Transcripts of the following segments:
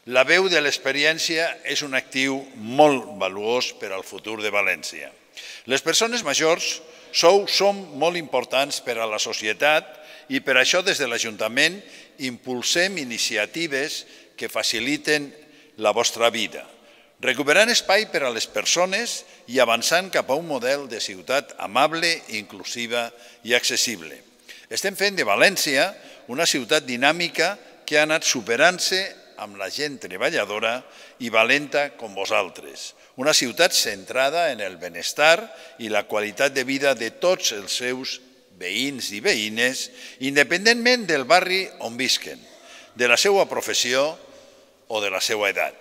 La veu de l'experiència és un actiu molt valuós per al futur de València. Les persones majors som molt importants per a la societat i per això des de l'Ajuntament impulsem iniciatives que faciliten la vostra vida, recuperant espai per a les persones i avançant cap a un model de ciutat amable, inclusiva i accessible. Estem fent de València una ciutat dinàmica que ha anat superant-se amb la gent treballadora i valenta com vosaltres. Una ciutat centrada en el benestar i la qualitat de vida de tots els seus veïns i veïnes, independentment del barri on visquen, de la seva professió o de la seva edat.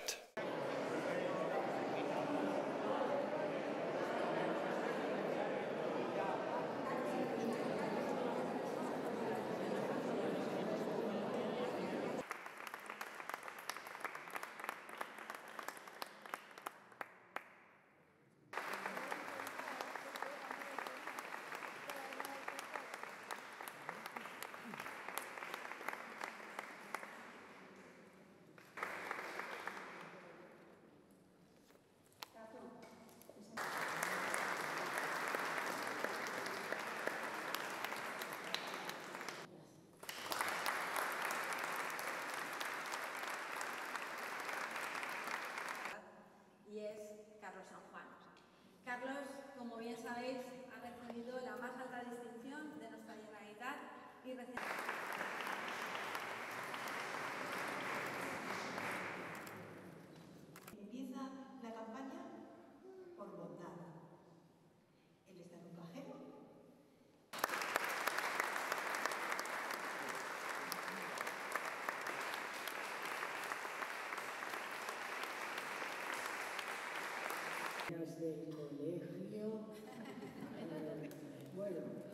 Y es Carlos San Juan. Carlos, como bien sabéis, ha recibido la más alta distinción de nuestra Generalitat y Empieza la campaña por bondad. Él está en un cajero. Del colegio, bueno,